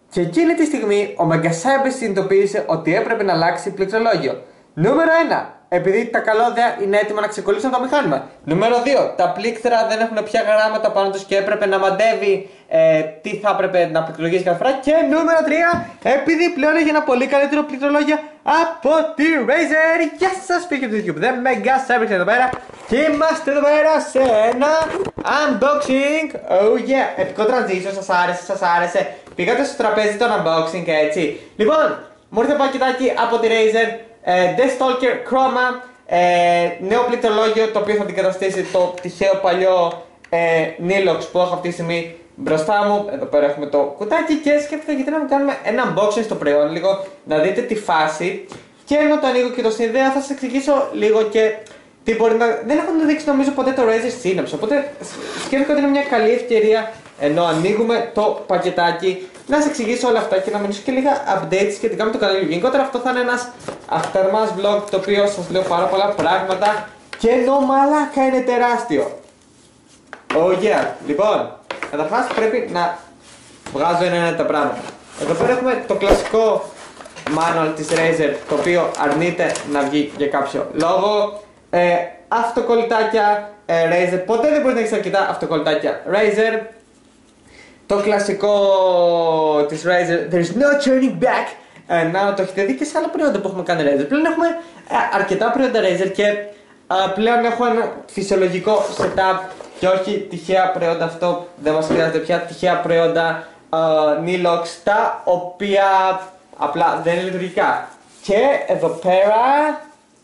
Και εκείνη τη στιγμή ο Mega Cyber συνειδητοποίησε ότι έπρεπε να αλλάξει πληκτρολόγιο. Νούμερο 1. Επειδή τα καλώδια είναι έτοιμα να ξεκολλήσουν το μηχάνημα. Νούμερο 2. Τα πλήκτρα δεν έχουν πια γράμματα πάνω τους και έπρεπε να μαντεύει τι θα έπρεπε να πληκτρολογήσει κάθε φορά. Και νούμερο 3. Επειδή πλέον έχει ένα πολύ καλύτερο πληκτρολόγιο από τη Razer. Γεια σας φίλοι του YouTube. Δεν Mega Cyber εδώ πέρα. Και είμαστε εδώ πέρα σε ένα unboxing. Oh yeah. Επικό transition. Σας άρεσε. Πήγατε στο τραπέζι το unboxing και έτσι. Λοιπόν, μου ήρθε πακετάκι από τη Razer. Deathstalker Chroma, νέο πληκτρολόγιο το οποίο θα αντικαταστήσει το τυχαίο παλιό Nilox που έχω αυτή τη στιγμή μπροστά μου. Εδώ πέρα έχουμε το κουτάκι και σκέφτηκα γιατί να μην κάνουμε ένα unboxing στο προϊόν λίγο, να δείτε τη φάση. Και ενώ το ανοίγω και το συνδέω θα σας εξηγήσω λίγο και τι μπορεί να... Δεν έχω να δείξει νομίζω ποτέ το Razer Synapse, οπότε σκέφτηκα ότι είναι μια καλή ευκαιρία ενώ ανοίγουμε το πακετάκι να σας εξηγήσω όλα αυτά και να μιλήσω και λίγα updates σχετικά με το κανάλι. Γενικότερα αυτό θα είναι ένας aftermath vlog το οποίο σας λέω πάρα πολλά πράγματα και ενώ μαλάκα είναι τεράστιο. Oh yeah. Λοιπόν, καταρχάς πρέπει να βγάζω ένα τα πράγματα. Εδώ πέρα έχουμε το κλασικό manual της Razer το οποίο αρνείται να βγει για κάποιο λόγο. Αυτοκολλητάκια Razer, ποτέ δεν μπορεί να έχεις αρκετά αυτοκολλητάκια Razer. Το κλασικό της Razer, there's no turning back. Να το έχετε δει και σε άλλα προϊόντα που έχουμε κάνει Razer. Πλέον έχουμε αρκετά προϊόντα Razer και πλέον έχω ένα φυσιολογικό setup και όχι τυχαία προϊόντα. Αυτό δεν μας χρειάζεται πια. Τυχαία προϊόντα Nilox τα οποία απλά δεν είναι λειτουργικά. Και εδώ πέρα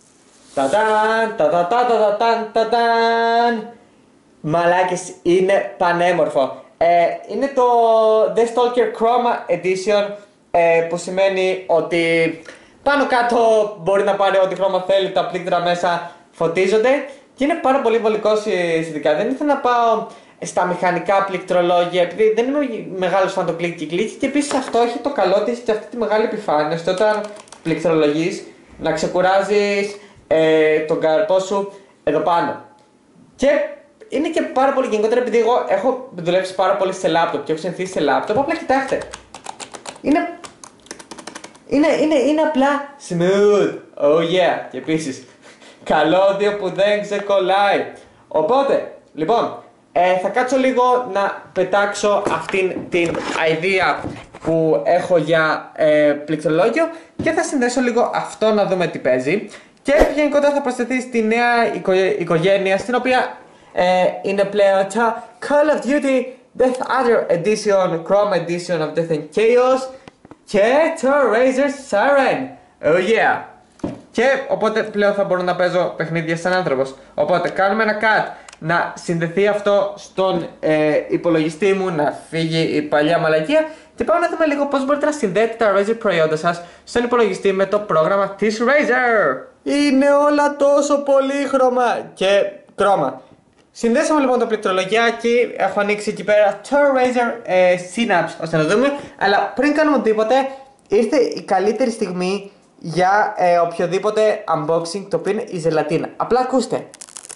μαλάκες, είναι πανέμορφο. Είναι το Deathstalker Chroma Edition που σημαίνει ότι πάνω κάτω μπορεί να πάρει ό,τι χρώμα θέλει, τα πλήκτρα μέσα φωτίζονται και είναι πάρα πολύ βολικό σχετικά. Δεν ήθελα να πάω στα μηχανικά πληκτρολόγια επειδή δεν είμαι μεγάλος φαν το κλικ και κλικ και επίσης αυτό έχει το καλό της και αυτή τη μεγάλη επιφάνεια ώστε όταν πληκτρολογείς να ξεκουράζεις τον καρπό σου εδώ πάνω. Και είναι και πάρα πολύ γενικότερα επειδή εγώ έχω δουλέψει πάρα πολύ σε λάπτοπ και έχω συνηθίσει σε λάπτοπ. Απλά κοιτάξτε. Είναι απλά smooth. Oh yeah. Και επίσης καλώδιο που δεν ξεκολλάει. Οπότε, λοιπόν, θα κάτσω λίγο να πετάξω αυτήν την idea που έχω για πληκτρολόγιο και θα συνδέσω λίγο αυτό να δούμε τι παίζει. Και γενικότερα θα προσθεθεί στη νέα οικογένεια στην οποία είναι πλέον το Call of Duty Death Adder Edition, Chrome Edition of Death and Chaos και το Razer Siren. Oh yeah. Και οπότε πλέον θα μπορώ να παίζω παιχνίδια σαν άνθρωπος. Οπότε κάνουμε ένα cut να συνδεθεί αυτό στον υπολογιστή μου, να φύγει η παλιά μαλακία και πάμε να δούμε λίγο πώς μπορείτε να συνδέετε τα Razer προϊόντα σας στον υπολογιστή με το πρόγραμμα της Razer. Είναι όλα τόσο πολύχρωμα και χρώμα. Συνδέσαμε λοιπόν το πληκτρολογιάκι, έχω ανοίξει εκεί πέρα το Razer Synapse ώστε να δούμε. Αλλά πριν κάνουμε τίποτε, ήρθε η καλύτερη στιγμή για οποιοδήποτε unboxing, το οποίο είναι η ζελατίνα. Απλά ακούστε.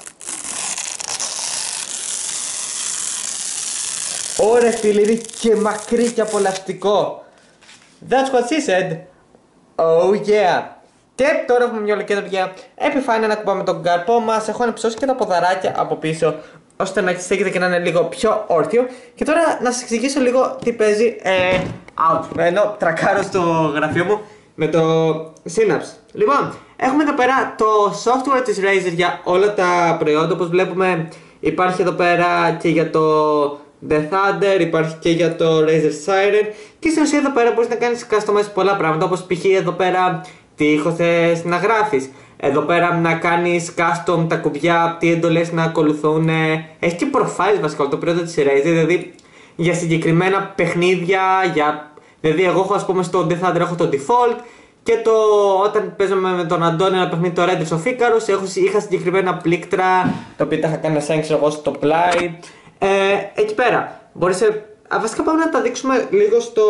Ωραία φίλοι, είναι και μακρύ και απολαυστικό. That's what she said. Oh yeah. Και τώρα έχουμε μια ολοκέντρια επιφάνεια να κουμπάμε τον καρπό μας. Έχω ανυψώσει και τα ποδαράκια από πίσω ώστε να στέκεται και να είναι λίγο πιο όρθιο. Και τώρα να σας εξηγήσω λίγο τι παίζει ενώ τρακάρω στο γραφείο μου με το Synapse. Λοιπόν, έχουμε εδώ πέρα το software της Razer για όλα τα προϊόντα. Όπως βλέπουμε υπάρχει εδώ πέρα και για το The Thunder, υπάρχει και για το Razer Siren. Και στην ουσία εδώ πέρα μπορείς να κάνεις customize πολλά πράγματα, όπως π.χ. εδώ πέρα τι ήχο θες να γράφεις. Εδώ πέρα να κάνεις custom τα κουμπιά, τι εντολές να ακολουθούν. Έχει και profiles βασικά το προϊόντο της Razer, δηλαδή για συγκεκριμένα παιχνίδια. Δηλαδή εγώ έχω, ας πούμε, στο The Thunder έχω το default και όταν παίζαμε με τον Αντώνη ένα παιχνίδι το Raiders of Icarus είχα συγκεκριμένα πλήκτρα τα οποία τα είχα κάνει να εγώ στο πλάι. Εκεί πέρα μπορείς, βασικά πάμε να τα δείξουμε λίγο στο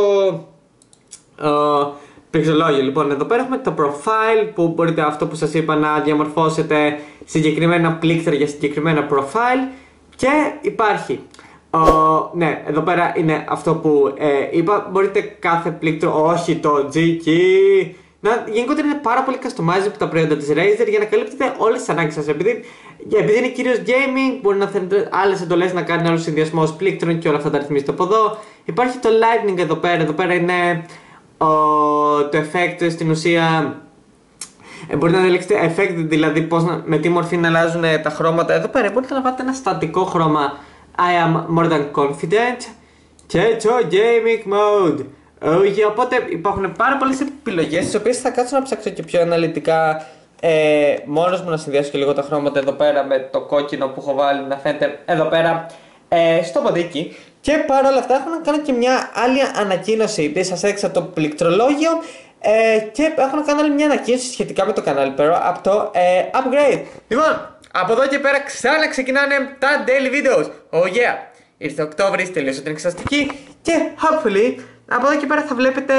πληκτρολόγιο. Λοιπόν, εδώ πέρα έχουμε το profile που μπορείτε αυτό που σας είπα να διαμορφώσετε συγκεκριμένα πλήκτρα για συγκεκριμένα profile. Και υπάρχει Ναι, εδώ πέρα είναι αυτό που είπα. Μπορείτε κάθε πλήκτρο, όχι το G-Key. Γενικότερα είναι πάρα πολύ customizable τα προϊόντα της Razer για να καλύπτετε όλες τις ανάγκες σας. Επειδή είναι κυρίως gaming, μπορεί να θέλετε άλλες εντολές, να κάνετε άλλους συνδυασμούς πλήκτρων και όλα αυτά τα ρυθμίζετε από εδώ. Υπάρχει το Lightning εδώ πέρα. Εδώ πέρα είναι το effect στην ουσία. Μπορείτε να διαλέξετε effect, δηλαδή με τι μορφή να αλλάζουν τα χρώματα. Εδώ πέρα μπορείτε να βάλετε ένα στατικό χρώμα I am more than confident και το gaming mode. Οπότε υπάρχουν πάρα πολλές επιλογές, τις οποίες θα κάτσω να ψάξω και πιο αναλυτικά μόνος μου, να συνδυάσω και λίγο τα χρώματα εδώ πέρα με το κόκκινο που έχω βάλει να φαίνεται εδώ πέρα στο ποντίκι. Και παρόλα αυτά έχω να κάνω και μια άλλη ανακοίνωση, επειδή σας έδειξα το πληκτρολόγιο και έχω να κάνω άλλη μια ανακοίνωση σχετικά με το κανάλι πέρα από το upgrade. Λοιπόν, από εδώ και πέρα ξανά ξεκινάνε τα daily videos. Oh yeah! Ήρθε Οκτώβρης, τελείωσε την εξεταστική και hopefully από εδώ και πέρα θα βλέπετε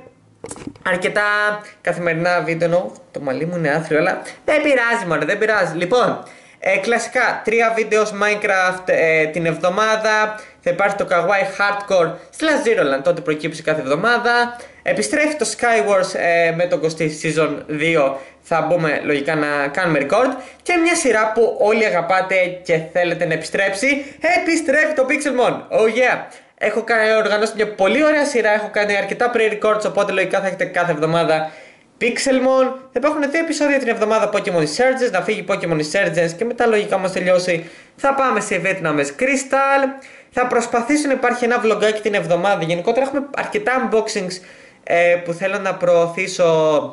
αρκετά καθημερινά βίντεο. Το μαλλί μου είναι άθριο, αλλά δεν πειράζει μωρέ, δεν πειράζει. Λοιπόν, κλασικά 3 βίντεο Minecraft την εβδομάδα. Θα υπάρχει το Kawaii Hardcore / Zeroland, τότε προκύψει κάθε εβδομάδα. Επιστρέφει το Skywars με τον Κωστή Season 2. Θα μπούμε λογικά να κάνουμε record. Και μια σειρά που όλοι αγαπάτε και θέλετε να επιστρέψει. Επιστρέφει το Pixelmon. Oh yeah! Έχω οργανώσει μια πολύ ωραία σειρά. Έχω κάνει αρκετά pre-records, οπότε λογικά θα έχετε κάθε εβδομάδα Pixelmon. Θα υπάρχουν 2 επεισόδια την εβδομάδα Pokemon Resurgence. Να φύγει Pokemon Resurgence και μετά λογικά μας τελειώσει θα πάμε σε Vietnamese Crystal. Θα προσπαθήσω να υπάρχει ένα vlogάκι την εβδομάδα. Γενικότερα έχουμε αρκετά unboxings που θέλω να προωθήσω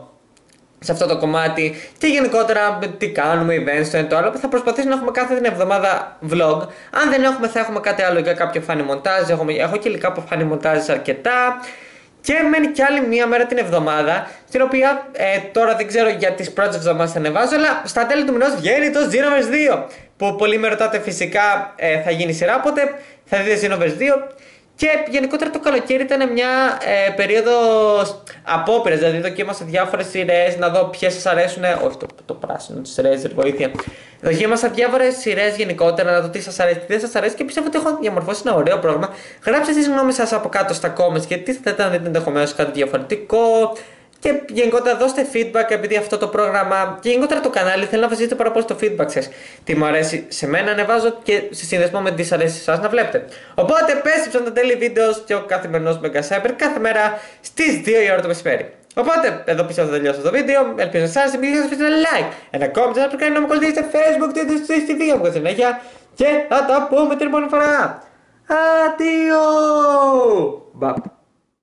σε αυτό το κομμάτι. Και γενικότερα τι κάνουμε, events, το ένα το άλλο. Θα προσπαθήσω να έχουμε κάθε την εβδομάδα vlog. Αν δεν έχουμε, θα έχουμε κάτι άλλο για κάποιο funny montage. Έχω και υλικά από funny montage αρκετά. Και μένει κι άλλη μία μέρα την εβδομάδα, στην οποία τώρα δεν ξέρω για τις πρώτες εβδομάδες θα ανεβάζω, αλλά στα τέλη του μηνός βγαίνει το Xenoverse 2. Που πολλοί με ρωτάτε φυσικά θα γίνει σειρά, οπότε θα δείτε Xenoverse 2. Και γενικότερα το καλοκαίρι ήταν μια περίοδος απόπειρας, δηλαδή δοκίμασα διάφορες σειρές να δω ποιες σας αρέσουν. Όχι το πράσινο της Razer, βοήθεια. Δοκίμασα διάφορες σειρές γενικότερα να δω τι σας αρέσει, τι δεν σας αρέσει και πιστεύω ότι έχω διαμορφώσει ένα ωραίο πρόγραμμα. Γράψτε τις γνώμες σας από κάτω στα comments και τι θέλετε να δείτε ενδεχομένως κάτι διαφορετικό. Και γενικότερα δώστε feedback, επειδή αυτό το πρόγραμμα και γενικότερα το κανάλι θέλει να βασίζεται πάρα πολύ στο feedback σας. Τι μου αρέσει σε μένα ανεβάζω και σε συνδεσμό με τι αρέσει εσάς να βλέπετε. Οπότε πέστρεψαν τα daily videos και ο καθημερινός Mega Cyber κάθε μέρα στις 2 η ώρα το μεσημέρι. Οπότε εδώ πίσω θα τελειώσω το βίντεο. Ελπίζω να σας άρεσε. Μην ξεχάσετε ένα like, ένα comment, ένα subscribe, να με ακολουθήσετε στο Facebook, στη βίντεο μου συνέχεια. Και θα τα πούμε την επόμενη φορά. Αντίο!